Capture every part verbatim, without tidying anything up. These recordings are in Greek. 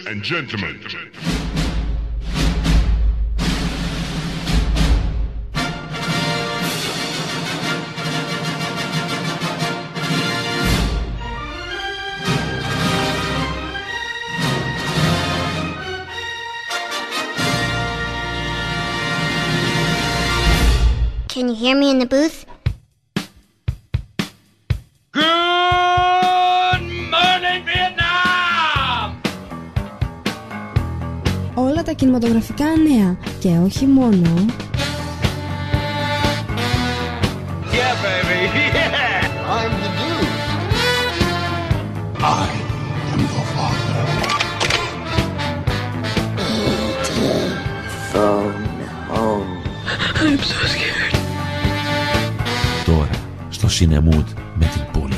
and gentlemen. Can you hear me in the booth? Good morning, Vietnam! Όλα τα κινηματογραφικά νέα και όχι μόνο. Yeah, baby, yeah! I'm the dude. I am the father. Phone home. I'm so scared. Τώρα στο Cinemood με την Πολίνα.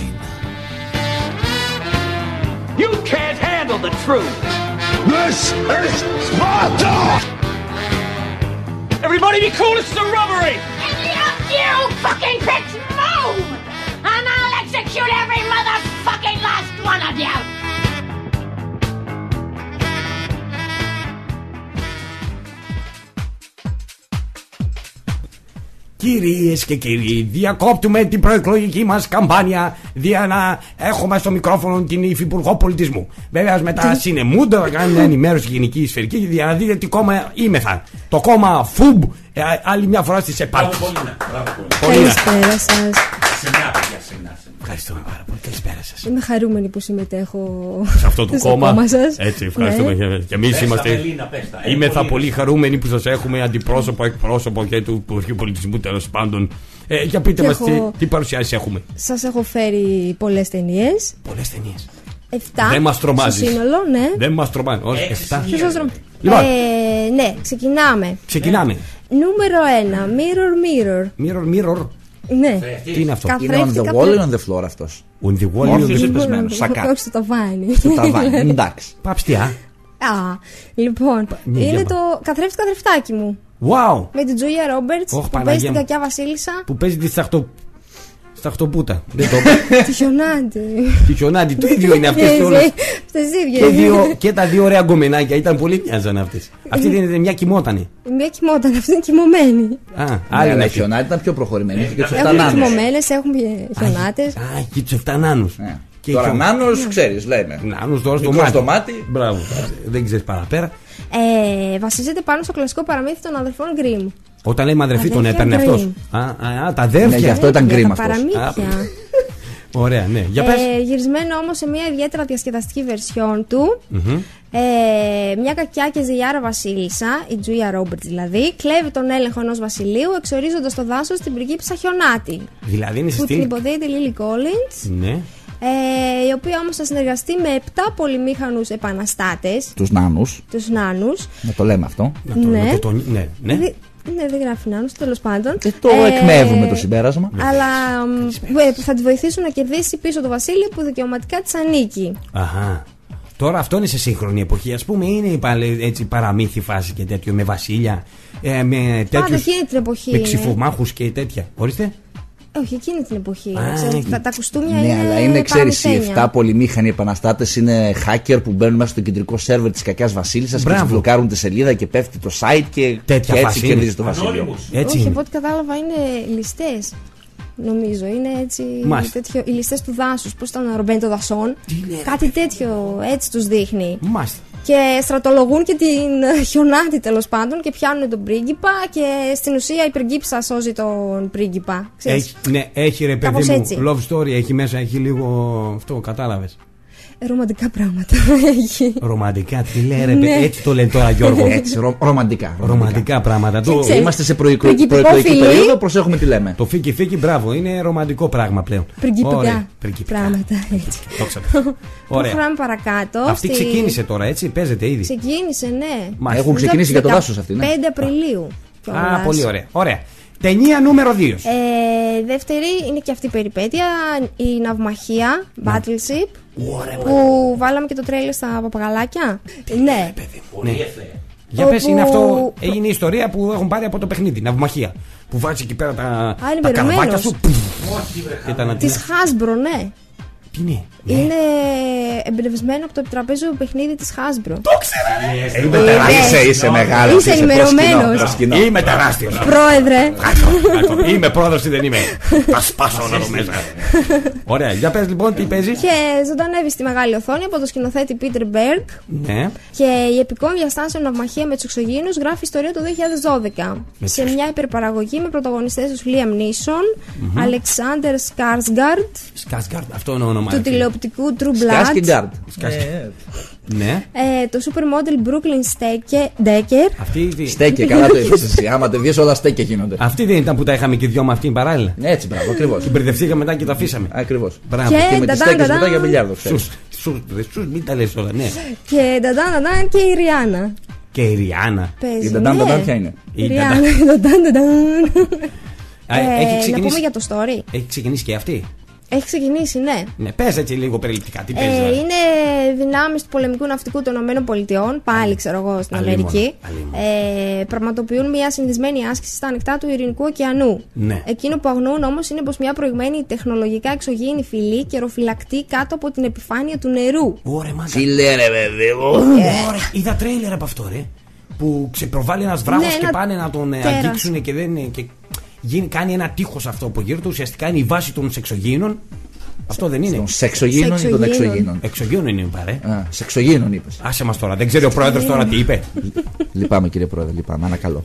You can't handle the truth! This is Sparta! Everybody be cool, it's a robbery! And you, you fucking pricks move! And I'll execute every motherfucking last one of you! Κυρίες και κύριοι, διακόπτουμε την προεκλογική μας καμπάνια για να έχουμε στο μικρόφωνο την Υφυπουργό Πολιτισμού. Βέβαια, μετά Cinemood θα κάνει μια ενημέρωση γενική σφαιρική για να δείτε τι κόμμα είμεθα. Το κόμμα ΦΟΥΜ, ε, άλλη μια φορά στις επάρξεις. Καλησπέρα σας. Ευχαριστούμε πάρα πολύ. Καλησπέρα σας. Είμαι χαρούμενη που συμμετέχω σε αυτό το στο κόμμα. κόμμα σας. Έτσι, ευχαριστούμε. Ναι. Και εμείς είμαστε. Είμαι θα πολύ χαρούμενοι που σας έχουμε αντιπρόσωπο, εκπρόσωπο και του Υπουργείου Πολιτισμού, τέλος πάντων. Ε, για πείτε Και μας έχω... τι, τι παρουσιάσεις έχουμε. Σας έχω φέρει πολλές ταινίες. Πολλές ταινίες. Εφτά. Δεν μας τρομάζεις. Στο σύνολο, ναι. Δεν μας τρομάζει. Όχι, εφτά. Ποιος σας τρομάζει? Λοιπόν. Ε, ναι, ξεκινάμε. Ξεκινάμε. Νούμερο ένα. Mirror, mirror. Mirror, mirror. Ναι. Τι είναι αυτό? Είναι on the wall ή on the floor αυτός? On the wall. Όρθιος on ή the... πεσμένος, σαν κάτω? Όχι στο ταβάνι. Στο ταβάνι, εντάξει. Πάψτια. Α, λοιπόν, Μη είναι γέμα. το καθρέφτη καθρεφτάκι μου. Wow. Με την Τζούλια Ρόμπερτς Ωχ, που Παναγία παίζει την μου. κακιά βασίλισσα. Που παίζει τη σταχτο... σταχτοπούτα. Δεν το Τη χιονάτη. Τη χιονάτη. Το ίδιο είναι αυτές όλες. Αυτές Και, ίδιες. δύο, και τα δύο ωραία γκομενάκια ήταν πολύ μοιάζαν αυτές. Αυτή δεν είναι μια κοιμότανε. Μια κοιμόταν, αυτή είναι κοιμωμένη. Α, Ναι, άλλη αλλά να η έχει. χιονάτη ήταν πιο προχωρημένη. Είχε και τους εφτά Έχουν νάνους. κοιμωμένες, έχουν χιονάτες. Α, και τους εφτά νάνους. Ναι. Και Τώρα χιον- νάνος, ξέρεις, λέμε. Νάνους τώρα στο Μικρό μάτι. στο μάτι. Μπράβο. Δεν ξέρεις παραπέρα. Ε, βασίζεται πάνω στο κλασικό παραμύθι των αδερφών Γκριμ. Όταν λέμε αδερφή τον Αδέρφια έπαιρνε Γκριμ. αυτός. Α, α, α, τα Ναι, γι' αδέρφια. αυτό ήταν Για γκριμ τα αυτός. παραμύθια. Ωραία, ναι. Για πες. Ε, γυρισμένο όμως σε μια ιδιαίτερα διασκεδαστική βερσιόν του. Μμμ. Ε, μια κακιά και ζηλιάρα βασίλισσα, η Τζούλια Ρόμπερτς δηλαδή, κλέβει τον έλεγχο ενός βασιλείου εξορίζοντας στο δάσος την πριγκίπισσα Χιονάτη. Δηλαδή είναι σε Που την στήλη. υποδέεται η Λίλι Κόλλινς, Ναι. ε, η οποία όμως θα συνεργαστεί με επτά πολυμήχανους επαναστάτες, Τους νάνους. τους νάνους. Να το λέμε αυτό. Να το- Ναι. να το τονι- ναι, ναι. Δη- Ναι, δεν γράφει νάνους, τέλος πάντων. Και το Ε, εκμεύουμε το συμπέρασμα. Αλλά μ, ε, θα τη βοηθήσουν να κερδίσει πίσω το βασίλειο που δικαιωματικά της ανήκει. Αχα. Τώρα αυτό είναι σε σύγχρονη εποχή. Ας πούμε είναι η πάλι- έτσι παραμύθι φάση και τέτοιο με βασίλεια, ε, με Πάντα τέτοιους, εκείνη την εποχή. με είναι. ξυφομάχους και τέτοια. Ορίστε. Όχι, εκείνη την εποχή. Α, Ξέρετε, εκεί. τα, τα κουστούμια Ναι, είναι. αλλά είναι, ξέρεις, οι παραμυθένια. εφτά πολυμήχανοι επαναστάτες είναι hacker που μπαίνουν μέσα στο κεντρικό σερβερ της κακιάς βασίλισσας και Μπράβο. τους μπλοκάρουν τη σελίδα και πέφτει το site και, Τέτοια και φάση έτσι είναι. κερδίζει το βασίλειο. Έτσι Όχι, είναι. από ό,τι κατάλαβα είναι ληστές. Νομίζω είναι έτσι. Μάλιστα. Τέτοιο, οι ληστές του δάσους. Πώς ήταν ο Ρομπέν των δασών. Τι λέει, Κάτι τέτοιο έτσι τους δείχνει. Μάλιστα. Και στρατολογούν και την Χιονάτη τέλος πάντων και πιάνουν τον πρίγκιπα. Και στην ουσία η πριγκίπισσα σώζει τον πρίγκιπα. Ξέρεις. Έχει, ναι, έχει ρε Κάπως παιδί μου. έτσι. Love story έχει μέσα, έχει λίγο αυτό, κατάλαβες. Ε, ρομαντικά πράγματα έχει. Ρομαντικά, τι λέει ρε Ναι. παιδί, έτσι το λένε τώρα Γιώργο. Έτσι, ρο, ρομαντικά. Ρομαντικά πράγματα. Το, ξέρεις, Είμαστε σε προεκλο- πριγκιπικό προεκλογική φιλί. περίοδο, προσέχουμε τι λέμε. το φίκι φίκι, μπράβο, είναι ρομαντικό πράγμα πλέον. Πριγκιπικά Ωραία, πριγκιπικά. πράγματα έτσι. Δόξα τω. Ωραία. Προχωράμε παρακάτω. Αυτή στη- ξεκίνησε τώρα, έτσι, παίζεται ήδη. Ξεκίνησε, ναι. Μάλιστα. Έχουν ξεκινήσει για το δάσος αυτή, ναι. πέντε Απριλίου. Α, κιόλας. πολύ ωραία. Ωραία. Ταινία νούμερο δύο. Ε, δεύτερη είναι και αυτή η περιπέτεια, η Ναυμαχία, Battleship, Ωραία, που βάλαμε και το τρέλερ στα παπαγαλάκια. Ναι. Ναι. Για πες, Όπου- είναι αυτό. Έγινε η ιστορία που έχουν πάρει από το παιχνίδι. Ναυμαχία. Που βάζει εκεί πέρα τα, είναι τα περιμένος. καρβάκια σου. Πουφ. Και τα να- Της Hasbro, ναι. Τι είναι. Ναι. Είναι εμπνευσμένο από το επιτραπέζιο παιχνίδι της Hasbro. Το ξέρω! Είμαι τεράστιος. Είσαι, είσαι μεγάλο. Είσαι ενημερωμένος. Είμαι τεράστιος. Πρόεδρε. Είμαι πρόεδρος ή δεν είμαι. Θα σπάσω όλα εδώ μέσα. Ωραία, για πες λοιπόν τι παίζει. Και ζωντανεύει στη μεγάλη οθόνη από το σκηνοθέτη Peter Berg. Ναι. Και η επικών διαστάσεων ναυμαχία με τους εξωγήινους γράφει ιστορία το δύο χιλιάδες δώδεκα. Σε μια υπερπαραγωγή με πρωταγωνιστές τους Liam Neeson, Alexander Skarsgård, Skarsgård, αυτό είναι ο όνομα. του τηλεοπτικού True Blood. Skarsgård. Ναι. Ε, το supermodel Brooklyn Decker. Αυτή, Στέκε, καλά το είπες εσύ. Άμα τε βγεις όλα στέκε γίνονται. αυτή δεν ήταν που τα είχαμε και δυο με αυτήν παράλληλα. Έτσι, μπράβο, ακριβώς. Την μπερδευτήκαμε μετά και τα αφήσαμε. Ακριβώς. Μπράβο. Και Και με τις στέκες μετά για μπιλιάρδο, ξέρεις. Σους, σους, σους, μην τα λες όλα, ναι. Και νταντάν και η Ριάννα. Και η Ριάννα. Παίζει. Η νταντάν νταντάν ποια είναι? Η Η Ριάννα. Νταντάν. Νταντάν, νταντάν. Α, έχει Ε, Να ξεκινήσει- πούμε για το story. Έχει ξεκινήσει και αυτή. Έχει ξεκινήσει, ναι. Ναι, πες έτσι λίγο περιληπτικά. Τι παίζει. Ε, δηλαδή? είναι δυνάμεις του πολεμικού ναυτικού των ΗΠΑ, πάλι ξέρω εγώ στην Αλλήμον, Αμερική. αλλήμον. Ε, πραγματοποιούν μια συνδυσμένη άσκηση στα ανοιχτά του Ειρηνικού ωκεανού. Ναι. Εκείνο που αγνοούν όμως είναι πως μια προηγμένη τεχνολογικά εξωγήινη φυλή καιροφυλακτεί κάτω από την επιφάνεια του νερού. Ωραία, μάγκα. Τι λένε, παιδί μου. Ωραία, είδα τρέιλερ από αυτό, ρε. Που ξεπροβάλλει ένας βράχος Ναι, και ένα πάνε να τον ε, τέρας. αγγίξουν και δεν. Και γίνει, κάνει ένα τείχος αυτό από γύρω του. Ουσιαστικά είναι η βάση των σεξογίνων. Αυτό δεν είναι. Των σεξογίνων ή των Σεξογίνων. εξωγίνων? Εξωγίνων είναι, παρέ. Α, σεξογίνων είπες. Άσε μας τώρα, δεν ξέρει ο πρόεδρος τώρα τι είπε. Λυπάμαι κύριε Πρόεδρε, λυπάμαι, ανακαλώ.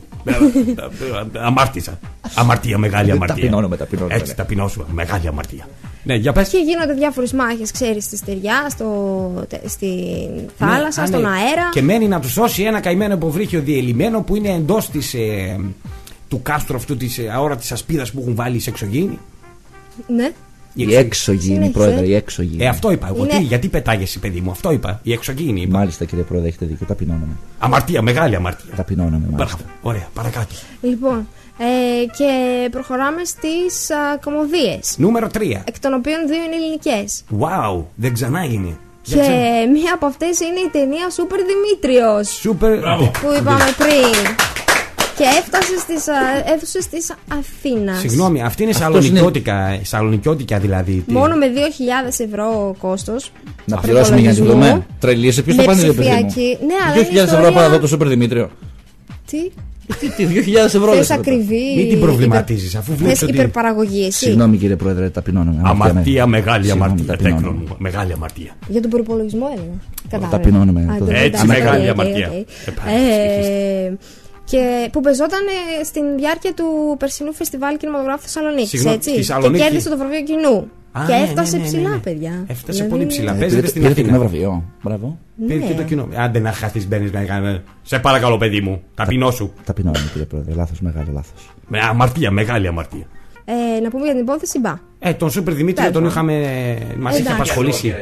Αμάρτησα. Αμαρτία, μεγάλη αμαρτία. Ταπεινώνομαι, ταπεινώνομαι. Έτσι, ταπεινώσου. Μεγάλη αμαρτία. Ναι, για πες. Και γίνονται διάφορες μάχες, ξέρεις, στη στεριά, στο, τε- στην θάλασσα, Ναι, στον ναι. αέρα. Και μένει να του σώσει ένα καημένο υποβρύχιο διελειμμένο που είναι εντός της, ε, του κάστρου αυτού της ε, αόρατης ασπίδας που έχουν βάλει οι σεξογίνοι. Ναι. Οι Η εξωγήινοι. έξωγήνη, Συνέχισε. Πρόεδρε, η έξωγήνη. Ε, αυτό είπα. Εγώ Είναι- τι, γιατί πετάγεσαι, παιδί μου, αυτό είπα. Η εξωγήινη είπα. Μάλιστα κύριε Πρόεδρε, έχετε δίκιο, ταπεινώνομαι. Αμαρτία, μεγάλη αμαρτία. Ταπεινώνομαι, μάλιστα. Μπράβο. Ωραία, παρακάτω. Λοιπόν, ε, και προχωράμε στις α, κωμωδίες, Νούμερο τρία. εκ των οποίων δύο είναι ελληνικές. Wow, δεν ξανά είναι. Και μία από αυτές είναι η ταινία Σούπερ Δημήτριος Σούπερ. που είπαμε πριν. Και έφτασε στις α, αίθουσες της Αθήνας. Συγγνώμη, αυτή είναι Αυτός σαλονικιώτικα, σαλονικιώτικα δηλαδή. τι- Μόνο με δύο χιλιάδες ευρώ κόστος. Να πληρώσουμε για να τη υπολογισμού. δούμε. Τρελίεσαι, ποιος Με θα πάνε δύο παιδί μου. ψηφιακή. Ναι, αλλά δύο είναι χιλιάδες ευρώ ιστορία- para να δω το Σούπερ Δημήτριο. Τι, Τι, τι, δύο χιλιάδες ευρώ θες λες εδώ. ακριβή. Μην την προβληματίζεις, αφού βλέπεις Θες ότι- υπερπαραγωγή, εσύ. Συγγνώμη κύριε Πρόεδρε, ταπεινώνομαι. Αμαρτία, μεγάλη Συγγνώμη, αμαρτία. ταπεινώνομαι. Τέκνον μου, μεγάλη αμαρτία. Για τον προπολογισμό έλεγα. Κατάλαβα. ταπεινώνομαι, Α, το- το- Έτσι, εντάξει, μεγάλη οκ, οκ, αμαρτία. οκ. Ε, πάλι, Ε, Και που πεζόταν ε, στην διάρκεια του περσινού φεστιβάλ κινηματογράφου Θεσσαλονίκη. Συγγνώμη, Έτσι. Θεσσαλονίκη. Και κέρδισε το βραβείο κοινού. Α, και ναι, έφτασε ναι, ναι, ναι, ψηλά, ναι. παιδιά. Έφτασε Δηλαδή, πολύ ψηλά. Ε, Παίζεται πήρε- στην πήρε και με Αθήνα. βραβείο. Μπράβο. Πήρε και το κοινό. Άντε να χαθείς, μπαίνεις να κάνεις. Σε παρακαλώ, παιδί μου, ταπεινώσου. Ταπεινώνομαι κύριε Πρόεδρε, λάθος, μεγάλο λάθος. Με αμαρτία, μεγάλη αμαρτία. Ε, να πούμε για την υπόθεση Μπα. Ε, τον Σούπερ Δημήτρη τον Τέλος είχαμε. Μας είχε Εντάξει. απασχολήσει.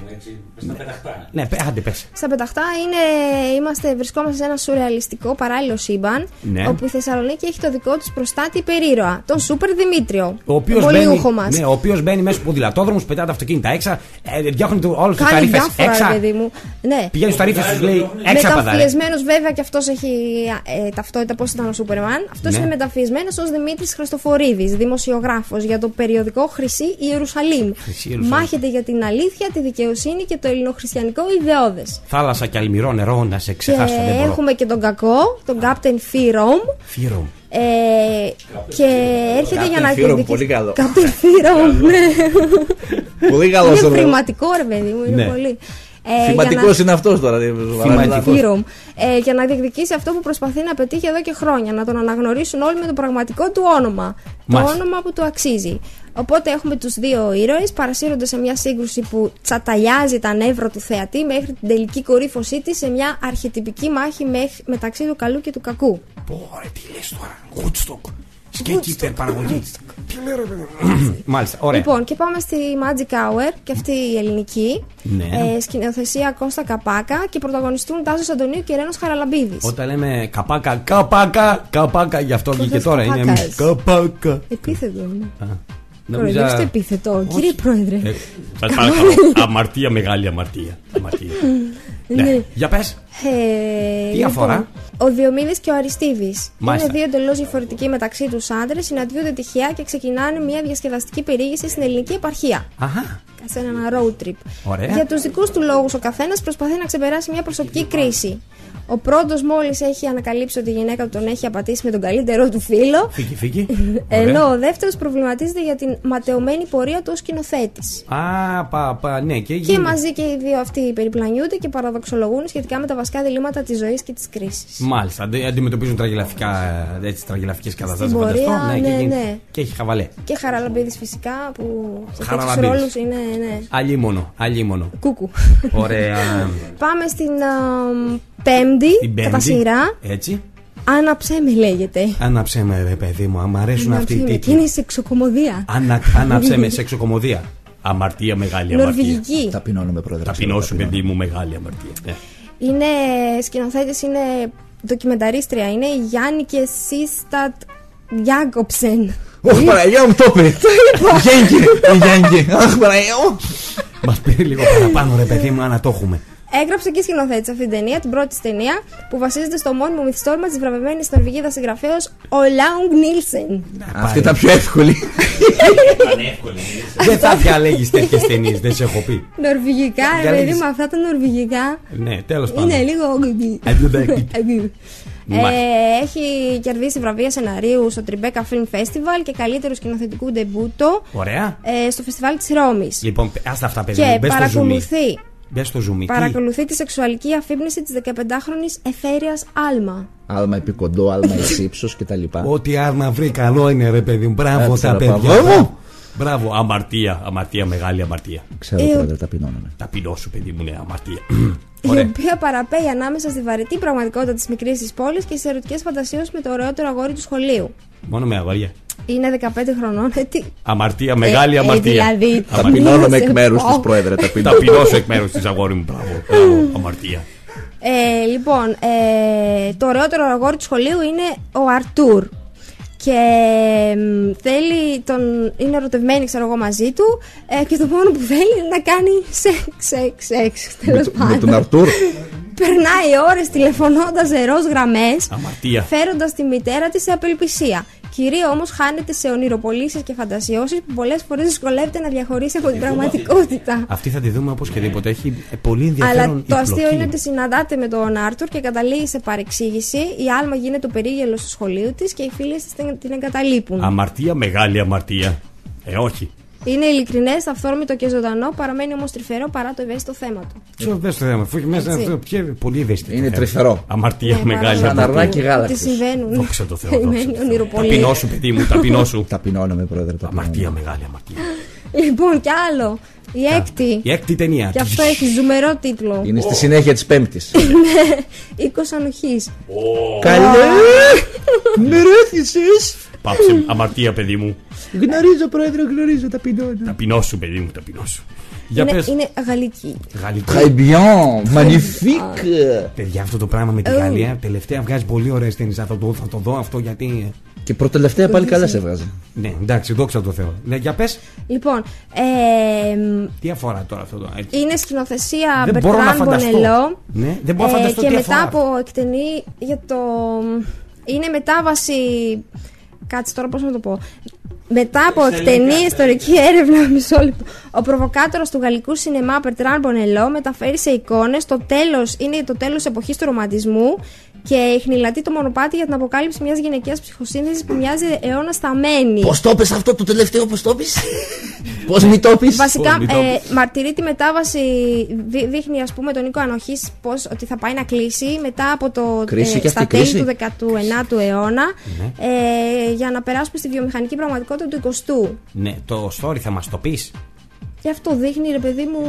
Ναι, πε- άντε πες. Στα πεταχτά είναι, είμαστε, βρισκόμαστε σε ένα σουρεαλιστικό παράλληλο σύμπαν. Ναι. Όπου η Θεσσαλονίκη έχει το δικό του προστάτη υπερήρωα, τον Σούπερ Δημήτριο. Ο οποίος τον μπαίνει, πολιούχο μας. ναι, ο οποίος μπαίνει μέσα στους ποδηλατόδρομους, πετάει τα αυτοκίνητα έξα, ε, διώχνει όλους τους Κάνει ταρίφες διάφορα, έξα. ρε παιδί μου. Ναι. Πηγαίνει στους ταρίφες τους λέει έξα παντά. Μεταμφιεσμένο βέβαια και αυτό έχει ε, ταυτότητα πώς ήταν ο Σούπερμαν. Αυτό Ναι. είναι μεταμφιεσμένο ως Δημήτρης Χριστοφορίδης, δημοσιογράφος για το περιοδικό Χρυσή Ιερουσαλήμ. Χρυσή Ιερουσαλήμ. Μάχεται για την αλήθεια, τη δικαιοσύνη και το ελληνοχριστιανικό ιδεώδες. Θάλασσα και αλμυρό νερό να σε Και ξεχάσω. Δεν μπορώ. έχουμε και τον κακό, τον Captain Fearom. Φύρο. Ε, και έρχεται για να Fearom, διεκδικήσει. πολύ καλό. Captain Fearom, ναι. Πολύ καλό Είναι αυτό. χρηματικό, ρε παιδί μου, είναι Ναι. πολύ. Ε, Θυματικός για να- είναι αυτός τώρα. Θυματικός. Fearom, ε, για να διεκδικήσει αυτό που προσπαθεί να πετύχει εδώ και χρόνια. Να τον αναγνωρίσουν όλοι με το πραγματικό του όνομα. Μάλιστα. Το όνομα που του αξίζει. Οπότε έχουμε τους δύο ήρωες παρασύρονται σε μια σύγκρουση που τσαταλιάζει τα νεύρα του θεατή μέχρι την τελική κορύφωσή της σε μια αρχετυπική μάχη μεχ- μεταξύ του καλού και του κακού. Πόρε, τι λες τώρα. Woodstock. Σκέκι υπερπαραγωγή. Τι λέει ρε παιδί. Μάλιστα, ωραία. Λοιπόν, και πάμε στη Magic Hour, και αυτή η ελληνική. Ναι. Ε, σκηνοθεσία Κώστα Καπάκα και πρωταγωνιστούν Τάσος Αντωνίου και Ρένος Χαραλαμπίδης. Όταν λέμε καπάκα, καπάκα, καπάκα, γι' αυτό βγήκε λες τώρα. Είναι καπάκας? καπάκα. Επίθετο είναι. Νόμιζα- Κοροϊδεύεις το επίθετο, κύριε Πρόεδρε. Ε, Σας παρακαλώ. Αμαρτία, μεγάλη αμαρτία. Αμαρτία. Ναι. Ναι. Για πες. Ε, Τι αφορά? Ο Διομήδης και ο Αριστίδης. Μάλιστα. Είναι δύο εντελώς διαφορετικοί μεταξύ τους άντρες, συναντιούνται τυχαία και ξεκινάνε μια διασκεδαστική περιήγηση στην ελληνική επαρχία. Αχα. Σε ένα road trip. Ωραία. Για τους δικούς του λόγους ο καθένας προσπαθεί να ξεπεράσει μια προσωπική κρίση. Ο πρώτος μόλις έχει ανακαλύψει ότι η γυναίκα του τον έχει απατήσει με τον καλύτερό του φίλο. Φύγει, φύγει. Ενώ ο δεύτερος προβληματίζεται για την ματαιωμένη πορεία του ως σκηνοθέτης. Α, πα, πα, ναι, και, Και γίνεται. μαζί και οι δύο αυτοί περιπλανιούνται και παραδοξολογούν σχετικά με τα βασικά διλήμματα της ζωής και της κρίσης. Μάλιστα, αντι- αντιμετωπίζουν τραγελαφικά, έτσι, τραγελαφικές καταστάσεις. πορεία, φανταστώ. ναι, και, γίνεται. ναι. Και έχει χαβαλέ. Και Χαραλαμπίδης φυσικά που σε τέτοιους Χαραλαμπίδης. ρόλους είναι. Ναι. Αλίμονο, αλίμονο. Κούκου. Ωραία. Πάμε στην α, πέμπτη, Την πέμπτη. κατά σειρά. Έτσι. Άναψέ με λέγεται. Άναψέ με, ρε παιδί μου, μου αρέσουν αυτοί οι Άναψέ με. Και τίτλοι. είναι σε ξοκομωδία. Άνα, άναψέ με, σεξοκομωδία. Αμαρτία, μεγάλη αμαρτία. Νορβηγική. Ταπεινώνομαι, πρόεδρε. Ταπεινώσου, παιδί μου, μεγάλη αμαρτία. Ναι. Είναι σκηνοθέτης, είναι ντοκιμενταρίστρια. Είναι η Γιάννικε Σίστατ Γιάκοψεν. Όχι, Παναγία μου, το είπε. Γιάνγκη, Γιάνγκη. Αχ, Παναγία μου. Μας πήρε λίγο παραπάνω, ρε παιδί μου, να το έχουμε. Έγραψε και σκηνοθέτησε αυτή την ταινία, την πρώτη της ταινία, που βασίζεται στο μόνιμο μυθιστόρημα της βραβευμένης Νορβηγίδας συγγραφέως Olaug Νίλσεν. Αυτή ήταν πιο εύκολη. Δεν θα διαλέγεις τέτοιες ταινίες, δεν σε έχω πει. Νορβηγικά, ρε Διαλέγεις. παιδί μου, αυτά τα νορβηγικά Ναι, τέλος πάντων. είναι λίγο. Μάλιστα. Ε, έχει κερδίσει βραβεία σεναρίου στο Tribeca Film Festival και καλύτερου σκηνοθετικού ντεμπούτο Ωραία. ε, στο φεστιβάλ της Ρώμης. Λοιπόν, άστα αυτά, παιδί Και μου. Μπες στο zoom. παρακολουθεί, Μπες στο zoom. Τι? παρακολουθεί τη σεξουαλική αφύπνιση της δεκαπεντάχρονης Εθέριας Άλμα. Άλμα επί κοντό, άλμα εις ύψος κτλ. Ό,τι άρμα βρει, καλό είναι, ρε παιδί μου. Μπράβο Έτσι, τα ρε, παιδιά. Παύλο. Μπράβο. Μπράβο, αμαρτία, αμαρτία, μεγάλη αμαρτία. Ξέρω, Ε, πρόεδρε, ταπεινώνομαι. Ταπεινό σου, παιδί μου, ναι, αμαρτία. Η Ωραία. οποία παραπέει ανάμεσα στη βαρετή πραγματικότητα της μικρής της πόλης και στις ερωτικές φαντασίες με το ωραιότερο αγόρι του σχολείου. Μόνο με αγόρια. Είναι δεκαπέντε χρονών, ε, τι. Αμαρτία, μεγάλη Ε, ε, αμαρτία. δηλαδή, Αμαρτία. Ταπεινώνομαι εκ σε μέρους πω. της, πρόεδρε, ταπεινώνομαι. Ταπεινώσου εκ μέρους της, αγόρι μου. Μπράβο, μπράβο, αμαρτία. Ε, λοιπόν, ε, το ωραιότερο αγόρι του σχολείου είναι ο Αρτούρ. Και μ, θέλει τον, είναι ερωτευμένη, ξέρω εγώ, μαζί του, ε, και το μόνο που θέλει είναι να κάνει σεξ, σεξ, σεξ, τέλος Με τον πάντων. Αρτούρ. Περνάει ώρες τηλεφωνώντας σε ροζ γραμμές, Αμαρτία. φέροντας τη μητέρα της σε απελπισία. Κυρία όμως χάνεται σε ονειροπολίσεις και φαντασιώσεις που πολλές φορές δυσκολεύεται να διαχωρίσει από την πραγματικότητα. Αυτή θα τη δούμε οπωσδήποτε. Έχει πολύ ενδιαφέρον. Αλλά το αστείο υπλοκή. είναι ότι συναντάται με τον Άρτουρ και καταλήγει σε παρεξήγηση. Η Άλμα γίνεται το περίγελο στο σχολείο της και οι φίλες της την- την εγκαταλείπουν. Αμαρτία, μεγάλη αμαρτία. Ε, όχι. Είναι ειλικρινές, αυθόρμητο και ζωντανό, παραμένει όμως τρυφερό παρά το ευαίσθητο θέμα του. Ποιο δεν στο θέμα, αφού έχει μέσα Έτσι. αυτό. ποιο- Πολύ ευαίσθητο. Είναι θέμα. τρυφερό. Αμαρτία, Ναι, μεγάλη παρά- Σαν αρνάκι Ότι γάλακτος. συμβαίνουν. Δόξα τω Θεώ. Καημένη ονειροπολία. Ταπεινώ σου, παιδί μου, ταπεινώ σου. Ταπεινώνομαι, πρόεδρε, ταπεινώνομαι. Αμαρτία, μεγάλη αμαρτία. Λοιπόν, κι άλλο. Η έκτη. Η έκτη ταινία. Και αυτό έχει ζουμερό τίτλο. Είναι στη συνέχεια της πέμπτης. Οίκος ανοχής. Καλέ! Με ρέθισες! Πάψε, αμαρτία, παιδί μου. Γνωρίζω, πρόεδρε, γνωρίζω, ταπεινώνω. Ταπεινώ σου, παιδί μου, ταπεινώ σου. Για Είναι, πες. είναι γαλλική. Γαλλική. Très bien, magnifique. Παιδιά, αυτό το πράγμα με τη Oh. Γαλλία τελευταία βγάζει πολύ ωραίες ταινίες. Θα το, θα το δω αυτό γιατί. Και προτελευταία πάλι καλά σε έβγαζε. Ναι, εντάξει, δόξα τω Θεώ. Ναι, για πες. Λοιπόν, ε, Τι αφορά τώρα αυτό το. έτσι. είναι σκηνοθεσία Δεν μπορώ να Μπερτράν φανταστώ. Μπονελό. Ναι, δεν μπορώ να Ε, φανταστώ και τι μετά αφορά. από εκτενή για το. Είναι μετάβαση. Κάτσε τώρα πώς να το πω. Μετά από εκτενή ιστορική έρευνα, μισό λεπτό, ο προβοκάτορας του γαλλικού σινεμά Μπερτράν Μπονελό μεταφέρει σε εικόνες το τέλος, είναι το τέλος εποχής του ρομαντισμού και χνηλατεί το μονοπάτι για την αποκάλυψη μιας γυναικείας ψυχοσύνθεσης που μοιάζει αιώνα σταμένη. Πώς το είπες αυτό το τελευταίο, πώς το είπες? Πώς μη το είπες? Βασικά, μην το ε, μαρτυρεί τη μετάβαση, δεί- δείχνει ας πούμε τον οίκο ανοχής πώς ότι θα πάει να κλείσει μετά από το Κρίση και αυτή στα η τέλη κρίση. του δεκαενάτου αιώνα ε, για να περάσουμε στη βιομηχανική πραγματικότητα του εικοστού. Ναι, το story θα μας το πεις. Γι' αυτό δείχνει, ρε παιδί μου.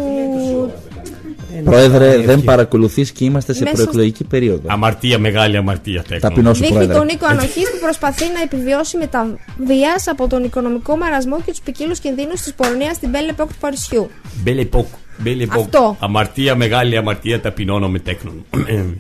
Πρόεδρε, Ευχή. δεν παρακολουθείς και είμαστε σε Μέσα προεκλογική περίοδο. Αμαρτία, μεγάλη αμαρτία. Τέκνο. Ταπεινώσου, Δείχνει πρόεδρε. τον οίκο ανοχής που προσπαθεί να επιβιώσει με τα βίας από τον οικονομικό μαρασμό και τους ποικίλους κινδύνους της πορνείας στην Belle Époque του Παρισιού. Belle Époque. Belle Époque. Αυτό. Αμαρτία, μεγάλη αμαρτία, ταπεινώνω με τέκνον.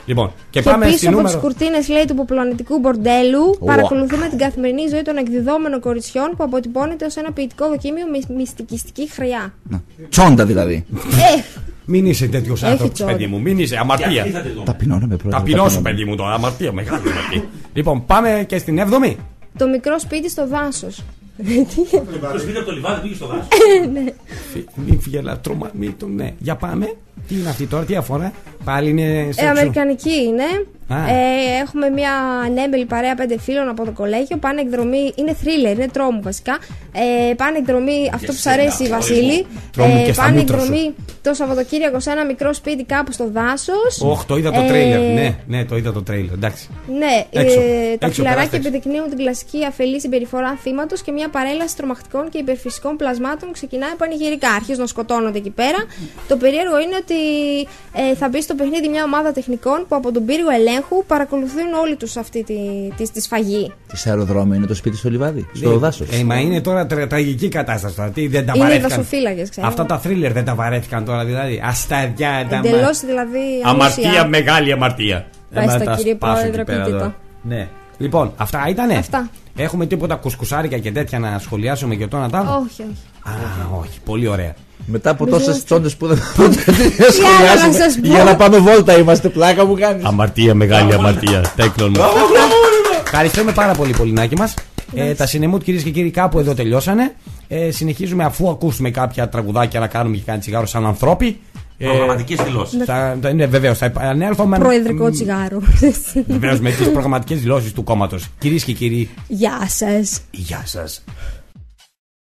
Λοιπόν, και, Και πάμε πίσω στη από νούμερο. τις κουρτίνες, λέει, του υποπλανητικού μπορντέλου, παρακολουθούμε την καθημερινή ζωή των εκδιδόμενων κοριτσιών που αποτυπώνεται ως ένα ποιητικό δοκίμιο με μυστικιστική χρειά. Τσόντα δηλαδή. Ε, Μην είσαι τέτοιο άνθρωπο, τσόντα. παιδί μου. Μην είσαι αμαρτία. Ταπεινώνομαι πρώτα. Ταπεινώσου, παιδί μου, τώρα. Αμαρτία, μεγάλη αμαρτία. Λοιπόν, πάμε και στην έβδομη. το μικρό σπίτι στο δάσος. Το σπίτι από το λιβάδι πήγε στο δάσο. Μην φύγε λατρόμα, μην το. Ναι, για πάμε. Τι είναι αυτή τώρα, τι αφορά. Πάλι είναι Ε, σεξου. αμερικανική είναι. Α. Ε, έχουμε μια ανέμπελη παρέα πέντε φίλων από το κολέγιο. Πάνε εκδρομή. Είναι thriller, είναι τρόμου βασικά. Ε, πάνε εκδρομή. Αυτό που σου αρέσει, Βασίλη. Τρόμου και στα πάνε μούτρα σου. εκδρομή το Σαββατοκύριακο σε ένα μικρό σπίτι κάπου στο δάσος. Όχ, το είδα το Ε, τρέιλερ. Ναι, ναι, το είδα το τρέιλερ. Εντάξει. Ναι, Έξω. ε, τα Έξω, φιλαράκια περάστε έξω. επιδεικνύουν την κλασική αφελή συμπεριφορά θύματος και μια παρέλαση τρομακτικών και υπερφυσικών πλασμάτων ξεκινάει πανηγυρικά. Αρχίζουν να σκοτώνονται εκεί πέρα. Το περίεργο είναι ότι ε, θα μπει στο παιχνίδι μια ομάδα τεχνικών που από τον πύργο ελέγχου παρακολουθούν όλοι τους αυτή τη, τη, τη σφαγή. Τη αεροδρόμιο είναι το σπίτι στο λιβάδι, στο δάσο. Ε, μα είναι τώρα τρα, τραγική κατάσταση τώρα. Τι, δεν τα Είναι οι βαρέθηκαν. δασοφύλακες, ξέρω. Αυτά τα θρίλερ δεν τα βαρέθηκαν τώρα δηλαδή. Ασταδιά, τα μα- Εντελώς δηλαδή Αμαρτία, ανούσια. μεγάλη αμαρτία. Πάει Ε, στα, μα τα κύριε σπάσω Πρόεδρε, εκεί πέρα πείτε τώρα. το. Ναι. Λοιπόν, αυτά ήτανε. Αυτά. Έχουμε τίποτα κουσκουσάρικα και τέτοια να σχολιάσουμε και το να τα. Όχι, όχι. Α, όχι, πολύ ωραία. Μετά από Νομίζω τόσε ότι- τσόντε που δεν άλλο να σας πω. Για να πάμε βόλτα είμαστε, πλάκα μου κάνει. Αμαρτία, μεγάλη αμαρτία. Τέκλον μου. Ευχαριστούμε πάρα πολύ, Πολυνάκη μας. Ε, τα Cinemood, κυρίες και κύριοι, κάπου εδώ τελειώσανε. Ε, συνεχίζουμε αφού ακούσουμε κάποια τραγουδάκια να κάνουμε και κάνει τσιγάρο σαν ανθρώποι. Προγραμματικές δηλώσεις. Θα, θα, ναι, βεβαίως, θα επανέλθω με. Προεδρικό τσιγάρο. Βεβαίως, με τις προγραμματικές δηλώσεις του κόμματος. Κυρίες και κύριοι, Γεια σας. γεια σας.